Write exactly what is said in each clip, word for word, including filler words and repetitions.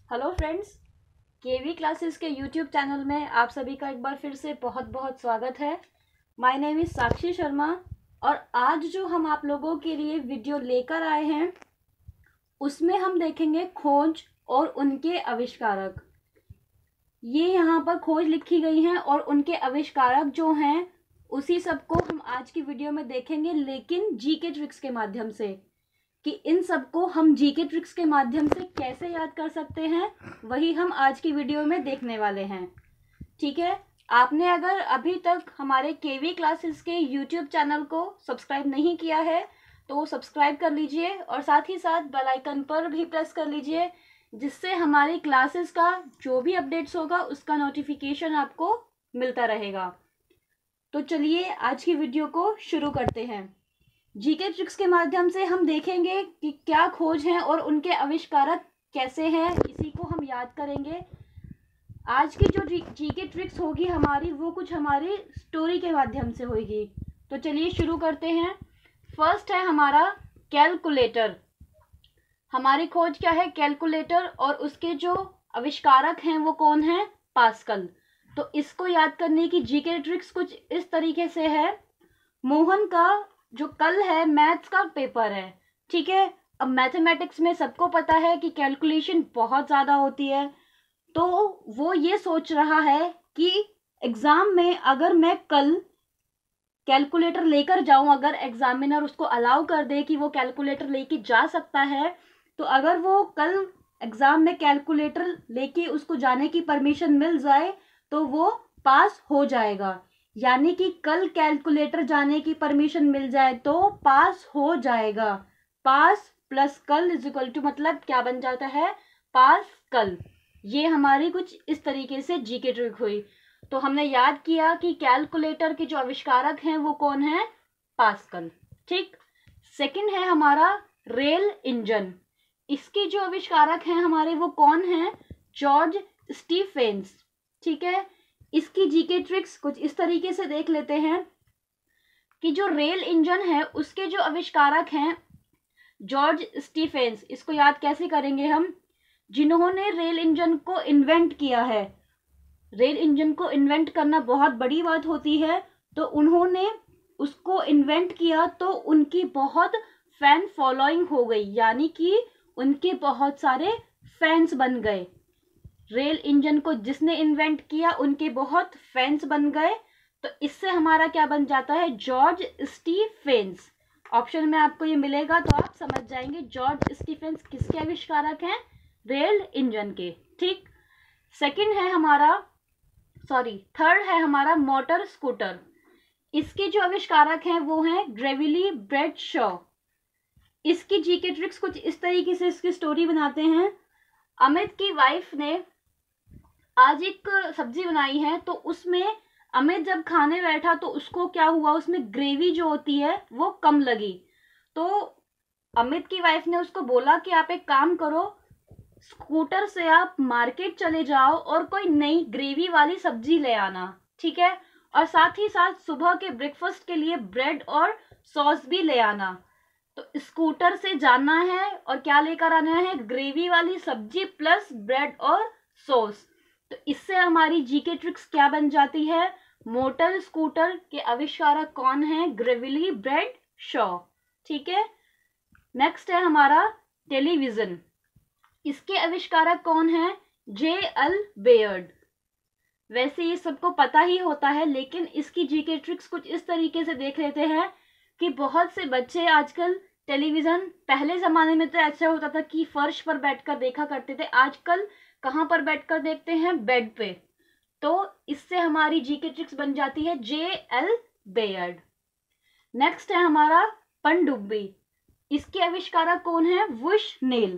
Hello friends, KV classes के YouTube channel में आप सभी का एक बार फिर से बहुत बहुत स्वागत है। My name is Sakshi Sharma और आज जो हम आप लोगों के लिए वीडियो लेकर आए हैं उसमें हम देखेंगे खोज और उनके आविष्कारक। ये यहाँ पर खोज लिखी गई हैं और उनके आविष्कारक जो हैं उसी सबको हम आज की वीडियो में देखेंगे, लेकिन जीके ट्रिक्स के माध्यम से कि इन सबको हम जीके ट्रिक्स के माध्यम से कैसे याद कर सकते हैं, वही हम आज की वीडियो में देखने वाले हैं। ठीक है, आपने अगर अभी तक हमारे केवी क्लासेस के यूट्यूब चैनल को सब्सक्राइब नहीं किया है तो सब्सक्राइब कर लीजिए और साथ ही साथ बेल आइकन पर भी प्रेस कर लीजिए, जिससे हमारी क्लासेस का जो भी अपडेट्स होगा उसका नोटिफिकेशन आपको मिलता रहेगा। तो चलिए आज की वीडियो को शुरू करते हैं। जीके ट्रिक्स के माध्यम से हम देखेंगे कि क्या खोज हैं और उनके आविष्कारक कैसे हैं, इसी को हम याद करेंगे। आज की जो जीके ट्रिक्स होगी हमारी, वो कुछ हमारी स्टोरी के माध्यम से होगी। तो चलिए शुरू करते हैं। फर्स्ट है हमारा कैलकुलेटर। हमारी खोज क्या है? कैलकुलेटर। और उसके जो आविष्कारक हैं वो कौन है? पास्कल। तो इसको याद करने की जीके ट्रिक्स कुछ इस तरीके से है। मोहन का जो कल है मैथ्स का पेपर है, ठीक है। अब मैथमेटिक्स में सबको पता है कि कैलकुलेशन बहुत ज़्यादा होती है, तो वो ये सोच रहा है कि एग्ज़ाम में अगर मैं कल कैलकुलेटर लेकर जाऊं, अगर एग्जामिनर उसको अलाउ कर दे कि वो कैलकुलेटर लेके जा सकता है, तो अगर वो कल एग्ज़ाम में कैलकुलेटर लेके उसको जाने की परमिशन मिल जाए तो वो पास हो जाएगा। यानी कि कल कैलकुलेटर जाने की परमिशन मिल जाए तो पास हो जाएगा। पास प्लस कल इज इक्वल टू मतलब क्या बन जाता है? पास कल। ये हमारी कुछ इस तरीके से जीके ट्रिक हुई। तो हमने याद किया कि कैलकुलेटर के जो आविष्कारक हैं वो कौन है? पास्कल। ठीक। सेकंड है हमारा रेल इंजन। इसके जो आविष्कारक हैं हमारे वो कौन है? George Stephens. ठीक है। इसकी जीके ट्रिक्स कुछ इस तरीके से देख लेते हैं कि जो रेल इंजन है उसके जो आविष्कारक हैं जॉर्ज स्टीफेंस। इसको याद कैसे करेंगे हम? जिन्होंने रेल इंजन को इन्वेंट किया है। रेल इंजन को इन्वेंट करना बहुत बड़ी बात होती है, तो उन्होंने उसको इन्वेंट किया तो उनकी बहुत फैन फॉलोइंग हो गई, यानी कि उनके बहुत सारे फैंस बन गए। रेल इंजन को जिसने इन्वेंट किया उनके बहुत फैंस बन गए, तो इससे हमारा क्या बन जाता है? George Stephen's. ऑप्शन में आपको ये मिलेगा तो आप समझ जाएंगे जॉर्ज स्टीफेंस किसके आविष्कारक हैं? रेल इंजन के। ठीक। सेकंड है हमारा सॉरी थर्ड है हमारा मोटर स्कूटर। इसके जो आविष्कारक हैं वो हैं ग्रेविली ब्रैडशॉ। इसकी जीके ट्रिक्स कुछ इस तरीके से इसकी स्टोरी बनाते हैं। अमित की वाइफ ने आज एक सब्जी बनाई है, तो उसमें अमित जब खाने बैठा तो उसको क्या हुआ? उसमें ग्रेवी जो होती है वो कम लगी। तो अमित की वाइफ ने उसको बोला कि आप एक काम करो, स्कूटर से आप मार्केट चले जाओ और कोई नई ग्रेवी वाली सब्जी ले आना, ठीक है। और साथ ही साथ सुबह के ब्रेकफास्ट के लिए ब्रेड और सॉस भी ले आना। तो स्कूटर से जाना है और क्या लेकर आना है? ग्रेवी वाली सब्जी प्लस ब्रेड और सॉस। तो इससे हमारी जीके ट्रिक्स क्या बन जाती है? मोटर स्कूटर के आविष्कारक कौन है? Granville Bradshaw. ठीक है। नेक्स्ट है हमारा टेलीविजन। इसके आविष्कारक कौन है? J L Baird. वैसे ये सबको पता ही होता है, लेकिन इसकी जीके ट्रिक्स कुछ इस तरीके से देख लेते हैं कि बहुत से बच्चे आजकल टेलीविजन, पहले जमाने में तो ऐसा होता था कि फर्श पर बैठकर देखा करते थे, आजकल कहाँ पर बैठकर देखते हैं? बेड पे। तो इससे हमारी जीके ट्रिक्स बन जाती है जे एल बेयर्ड। नेक्स्ट है हमारा पनडुब्बी। इसके आविष्कारक कौन है? बुशनेल।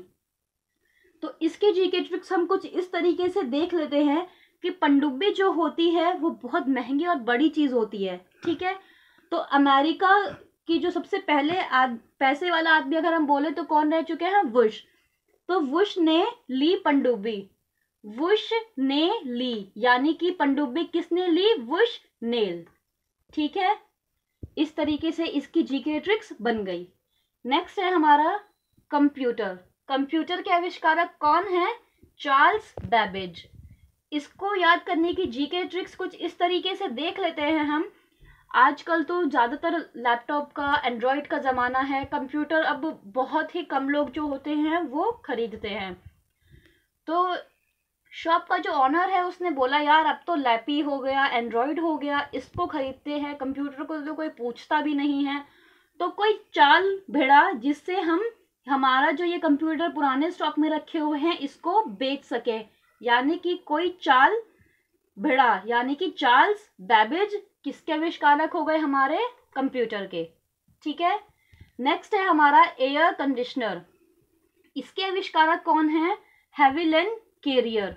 तो इसके जीके ट्रिक्स हम कुछ इस तरीके से देख लेते हैं कि पनडुब्बी जो होती है वो बहुत महंगी और बड़ी चीज होती है, ठीक है। तो अमेरिका की जो सबसे पहले आद, पैसे वाला आदमी अगर हम बोले तो कौन रह चुके हैं? बुश। तो बुश ने ली पनडुब्बी। बुश ने ली, यानी कि पनडुब्बी किसने ली? Bush nail. ठीक है। इस तरीके से इसकी जीके ट्रिक्स बन गई। नेक्स्ट है हमारा कंप्यूटर। कंप्यूटर के आविष्कारक कौन है? Charles Babbage. इसको याद करने की जीके ट्रिक्स कुछ इस तरीके से देख लेते हैं हम। आजकल तो ज़्यादातर लैपटॉप का, एंड्रॉयड का ज़माना है, कंप्यूटर अब बहुत ही कम लोग जो होते हैं वो खरीदते हैं। तो शॉप का जो ऑनर है उसने बोला यार अब तो लैपी हो गया, एंड्रॉयड हो गया, इसको खरीदते हैं, कंप्यूटर को तो कोई पूछता भी नहीं है। तो कोई चाल भिड़ा जिससे हम हमारा जो ये कंप्यूटर पुराने स्टॉक में रखे हुए हैं इसको बेच सके, यानी कि कोई चाल भिड़ा, यानी कि चार्ल्स बेबेज किसके आविष्कारक हो गए? हमारे कंप्यूटर के। ठीक है, नेक्स्ट है हमारा एयर कंडीशनर। इसके आविष्कारक कौन है? हैविलन कैरियर।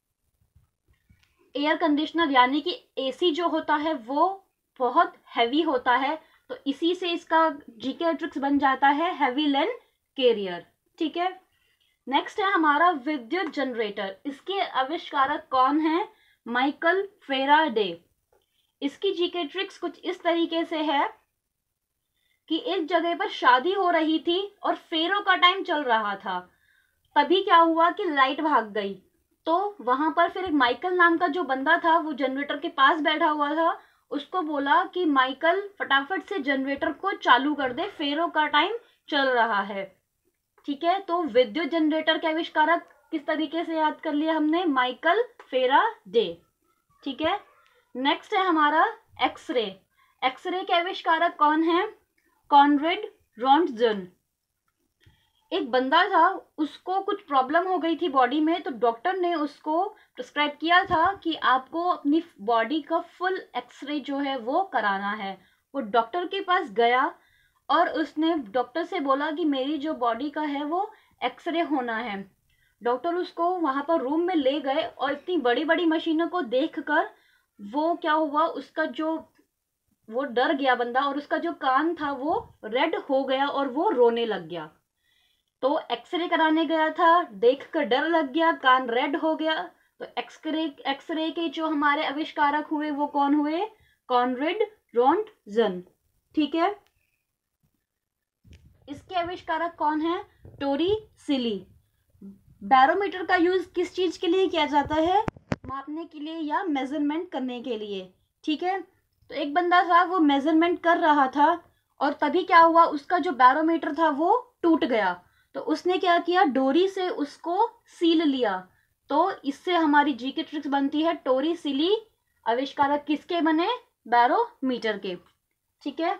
एयर कंडीशनर यानी कि एसी जो होता है वो बहुत हैवी होता है, तो इसी से इसका जीके ट्रिक्स बन जाता है हैविलन कैरियर। ठीक है, नेक्स्ट है हमारा विद्युत जनरेटर। इसके आविष्कारक कौन है? Michael Faraday. इसकी जीके ट्रिक्स कुछ इस तरीके से है कि एक जगह पर शादी हो रही थी और फेरों का टाइम चल रहा था। तभी क्या हुआ कि लाइट भाग गई, तो वहां पर फिर एक माइकल नाम का जो बंदा था वो जनरेटर के पास बैठा हुआ था, उसको बोला कि माइकल फटाफट से जनरेटर को चालू कर दे, फेरों का टाइम चल रहा है। ठीक है, तो विद्युत जनरेटर के आविष्कारक किस तरीके से याद कर लिया हमने? Michael Faraday. ठीक है, नेक्स्ट है हमारा एक्सरे। एक्सरे के आविष्कारक कौन है? Conrad Roentgen. एक बंदा था, उसको कुछ प्रॉब्लम हो गई थी बॉडी में, तो डॉक्टर ने उसको प्रिस्क्राइब किया था कि आपको अपनी बॉडी का फुल एक्सरे जो है वो कराना है। वो डॉक्टर के पास गया और उसने डॉक्टर से बोला कि मेरी जो बॉडी का है वो एक्सरे होना है। डॉक्टर उसको वहां पर रूम में ले गए और इतनी बड़ी बड़ी मशीनों को देखकर वो क्या हुआ, उसका जो वो डर गया बंदा और उसका जो कान था वो रेड हो गया और वो रोने लग गया। तो एक्सरे कराने गया था, देखकर डर लग गया, कान रेड हो गया। तो एक्सरे एक्सरे के जो हमारे आविष्कारक हुए वो कौन हुए? Conrad Roentgen. ठीक है, इसके आविष्कारक कौन है? Torricelli. बैरोमीटर का यूज किस चीज के लिए किया जाता है? मापने के लिए या मेजरमेंट करने के लिए। ठीक है, तो एक बंदा था, वो मेजरमेंट कर रहा था और तभी क्या हुआ, उसका जो बैरोमीटर था वो टूट गया। तो उसने क्या किया, डोरी से उसको सील लिया। तो इससे हमारी जीके ट्रिक्स बनती है टोरी सिली। आविष्कारक किसके बने? बैरोमीटर के। ठीक है,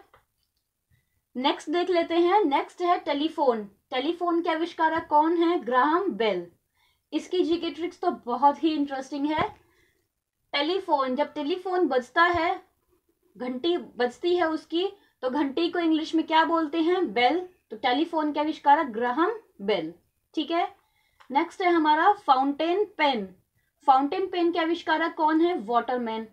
नेक्स्ट देख लेते हैं। नेक्स्ट है टेलीफोन। टेलीफोन के आविष्कारक कौन है? Graham Bell. इसकी जीके ट्रिक्स तो बहुत ही इंटरेस्टिंग है। टेलीफोन, जब टेलीफोन बजता है, घंटी बजती है उसकी, तो घंटी को इंग्लिश में क्या बोलते हैं? बेल। तो टेलीफोन के आविष्कारक ग्राहम बेल। ठीक है, नेक्स्ट है हमारा फाउंटेन पेन। फाउंटेन पेन के आविष्कारक कौन है? वाटरमैन।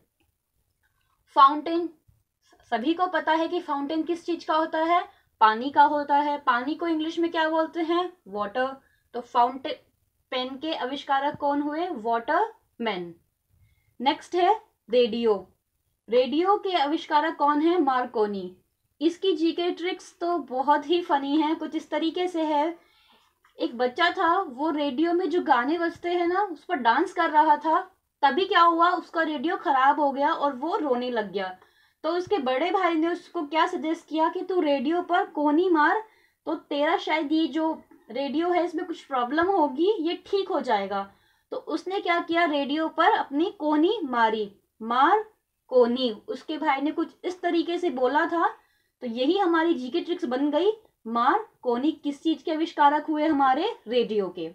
फाउंटेन, सभी को पता है कि फाउंटेन किस चीज का होता है? पानी का होता है। पानी को इंग्लिश में क्या बोलते हैं? वाटर। तो फाउंटेन पेन के आविष्कारक कौन हुए? वाटरमैन। नेक्स्ट है रेडियो। रेडियो के आविष्कारक कौन है? मार्कोनी। इसकी जीके ट्रिक्स तो बहुत ही फनी है, कुछ इस तरीके से है। एक बच्चा था, वो रेडियो में जो गाने बजते हैं ना उस पर डांस कर रहा था। तभी क्या हुआ, उसका रेडियो खराब हो गया और वो रोने लग गया। तो उसके बड़े भाई ने उसको क्या सजेस्ट किया कि तू रेडियो पर कोहनी मार, तो तेरा शायद ये जो रेडियो है इसमें कुछ प्रॉब्लम होगी, ये ठीक हो जाएगा। तो उसने क्या किया, रेडियो पर अपनी कोहनी मारी, मार कोहनी। उसके भाई ने कुछ इस तरीके से बोला था, तो यही हमारी जीके ट्रिक्स बन गई। मार कोहनी किस चीज के आविष्कारक हुए? हमारे रेडियो के।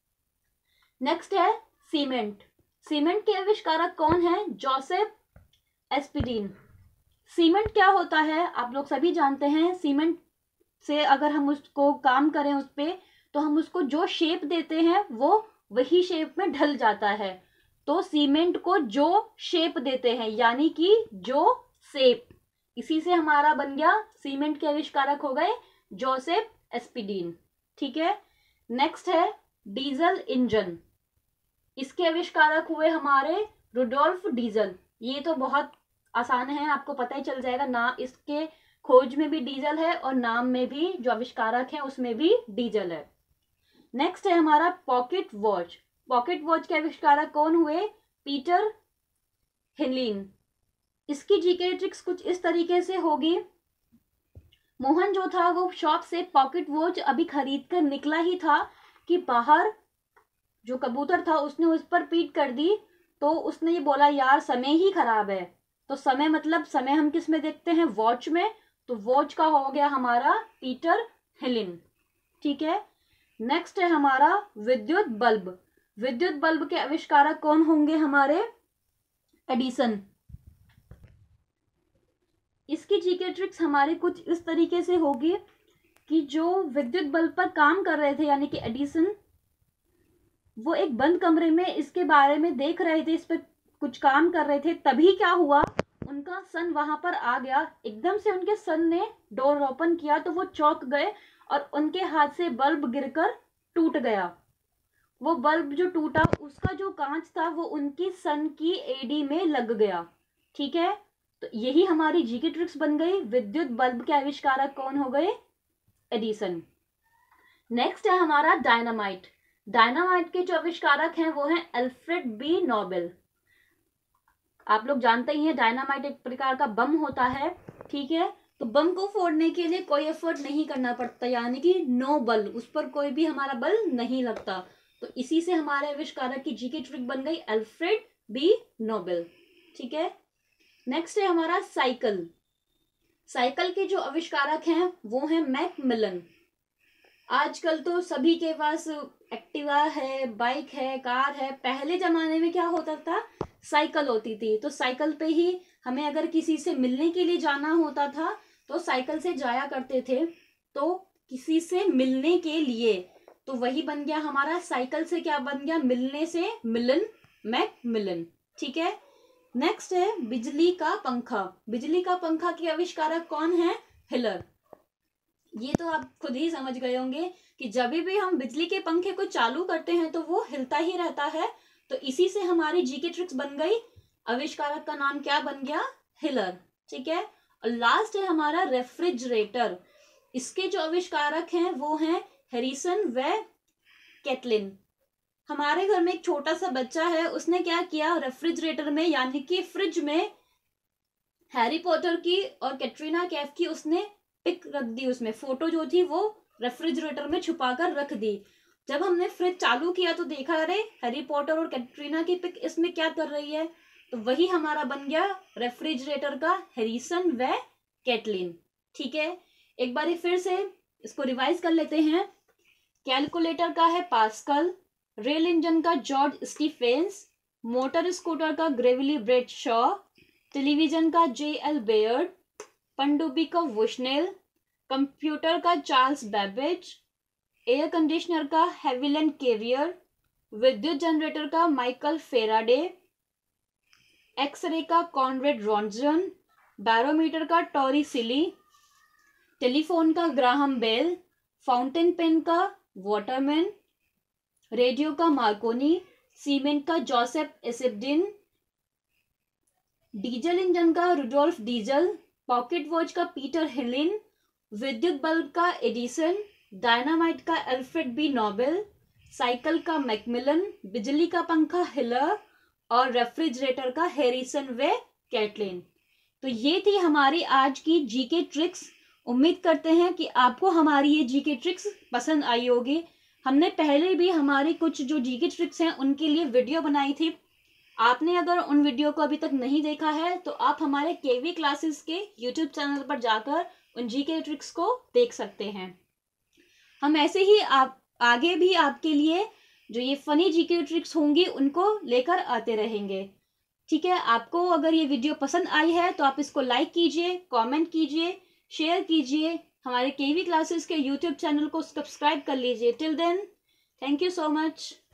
नेक्स्ट है सीमेंट। सीमेंट के आविष्कारक कौन है? Joseph aspirin. सीमेंट क्या होता है आप लोग सभी जानते हैं। सीमेंट से अगर हम उसको काम करें उस पे, तो हम उसको जो शेप देते हैं वो वही शेप में ढल जाता है। तो सीमेंट को जो शेप देते हैं, यानी कि जो शेप, इसी से हमारा बन गया सीमेंट के आविष्कारक हो गए जोसेफ एस्पिरिन। ठीक है, नेक्स्ट है डीजल इंजन। इसके आविष्कारक हुए हमारे रुडोल्फ डीजल। ये तो बहुत आसान है, आपको पता ही चल जाएगा ना, इसके खोज में भी डीजल है और नाम में भी जो आविष्कारक है उसमें भी डीजल है। नेक्स्ट है हमारा पॉकेट वॉच। पॉकेट वॉच के आविष्कारक कौन हुए? Peter Henlein. इसकी जीके ट्रिक्स कुछ इस तरीके से होगी। मोहन जो था वो शॉप से पॉकेट वॉच अभी खरीद कर निकला ही था कि बाहर जो कबूतर था उसने उस पर पीट कर दी। तो उसने ये बोला यार समय ही खराब है। तो समय मतलब समय हम किस में देखते हैं? वॉच में। तो वॉच का हो गया हमारा पीटर हेलिन। ठीक है। नेक्स्ट है हमारा विद्युत बल्ब। विद्युत बल्ब के आविष्कारक कौन होंगे? हमारे एडिसन। इसकी जीके ट्रिक्स हमारे कुछ इस तरीके से होगी कि जो विद्युत बल्ब पर काम कर रहे थे यानी कि एडिसन, वो एक बंद कमरे में इसके बारे में देख रहे थे, इस पर कुछ काम कर रहे थे। तभी क्या हुआ, उनका सन वहां पर आ गया। एकदम से उनके सन ने डोर ओपन किया तो वो चौंक गए और उनके हाथ से बल्ब गिरकर टूट गया। वो बल्ब जो टूटा उसका जो कांच था वो उनकी सन की एडी में लग गया। ठीक है। तो यही हमारी जीके ट्रिक्स बन गई। विद्युत बल्ब के आविष्कारक कौन हो गए? एडिसन। नेक्स्ट है हमारा डायनामाइट। डायनामाइट के जो आविष्कारक हैं वो हैं अल्फ्रेड बी नोबेल। आप लोग जानते ही हैं डायनामाइट एक प्रकार का बम होता है। ठीक है। तो बम को फोड़ने के लिए कोई एफर्ट नहीं करना पड़ता, यानी कि नो बल, उस पर कोई भी हमारा बल नहीं लगता। तो इसी से हमारे आविष्कारक की जीके ट्रिक बन गई अल्फ्रेड बी नोबेल। ठीक है। नेक्स्ट है हमारा साइकिल। साइकिल के जो आविष्कारक हैं वो हैं मैकमिलन। आजकल तो सभी के पास एक्टिवा है, बाइक है, कार है। पहले जमाने में क्या होता था? साइकिल होती थी। तो साइकिल पे ही हमें अगर किसी से मिलने के लिए जाना होता था तो साइकिल से जाया करते थे। तो किसी से मिलने के लिए तो वही बन गया हमारा साइकिल से क्या बन गया? मिलने से मिलन, मैकमिलन। ठीक है। नेक्स्ट है बिजली का पंखा। बिजली का पंखा के आविष्कारक कौन है? हिलर। ये तो आप खुद ही समझ गए होंगे कि जब भी हम बिजली के पंखे को चालू करते हैं तो वो हिलता ही रहता है। तो इसी से हमारी जीके ट्रिक्स बन गई। आविष्कारक का नाम क्या बन गया? हिलर। ठीक है। और लास्ट है हमारा रेफ्रिजरेटर। इसके जो आविष्कारक हैं वो हैं हैरिसन व कैटलिन। हमारे घर में एक छोटा सा बच्चा है, उसने क्या किया? रेफ्रिजरेटर में यानी कि फ्रिज में हैरी पॉटर की और कैटरीना कैफ की उसने पिक रख दी। उसमें फोटो जो थी वो रेफ्रिजरेटर में छुपा कर रख दी। जब हमने फ्रिज चालू किया तो देखा अरे हैरी पॉटर और कैटरीना की पिक इसमें क्या कर रही है? तो वही हमारा बन गया रेफ्रिजरेटर का हैरिसन व कैटलिन। ठीक है। एक बार फिर से इसको रिवाइज कर लेते हैं। कैलकुलेटर का है पास्कल, रेल इंजन का जॉर्ज स्टीफेंस, मोटर स्कूटर का ग्रेविली ब्रेट शॉ, टेलीविजन का जे एल बेयर्ड, पनडुब्बी का वुशनेल, कंप्यूटर का चार्ल्स बैबेज, एयर कंडीशनर का हेविलैंड कैरियर, विद्युत जनरेटर का माइकल फेराडे, एक्सरे का कॉनरेड रॉन्जन, बैरोमीटर का टॉरी सिली, टेलीफोन का ग्राहम बेल, फाउंटेन पेन का वाटरमैन, रेडियो का मार्कोनी, सीमेंट का जोसेफ एसेप्डिन, डीजल इंजन का रुडोल्फ डीजल, पॉकेट वॉच का पीटर हेलिन, विद्युत बल्ब का एडिसन, डायनामाइट का अल्फ्रेड बी नोबेल, साइकिल का मैकमिलन, बिजली का पंखा हिलर और रेफ्रिजरेटर का हैरिसन व कैटलिन। तो ये थी हमारी आज की जीके ट्रिक्स। उम्मीद करते हैं कि आपको हमारी ये जीके ट्रिक्स पसंद आई होगी। हमने पहले भी हमारी कुछ जो जीके ट्रिक्स हैं उनके लिए वीडियो बनाई थी। आपने अगर उन वीडियो को अभी तक नहीं देखा है तो आप हमारे केवी क्लासेस के यूट्यूब चैनल पर जाकर उन जीके ट्रिक्स को देख सकते हैं। हम ऐसे ही आप आगे भी आपके लिए जो ये फनी जीके ट्रिक्स होंगी उनको लेकर आते रहेंगे। ठीक है। आपको अगर ये वीडियो पसंद आई है तो आप इसको लाइक कीजिए, कमेंट कीजिए, शेयर कीजिए, हमारे केवी क्लासेस के यूट्यूब चैनल को सब्सक्राइब कर लीजिए। Till then, thank you so much.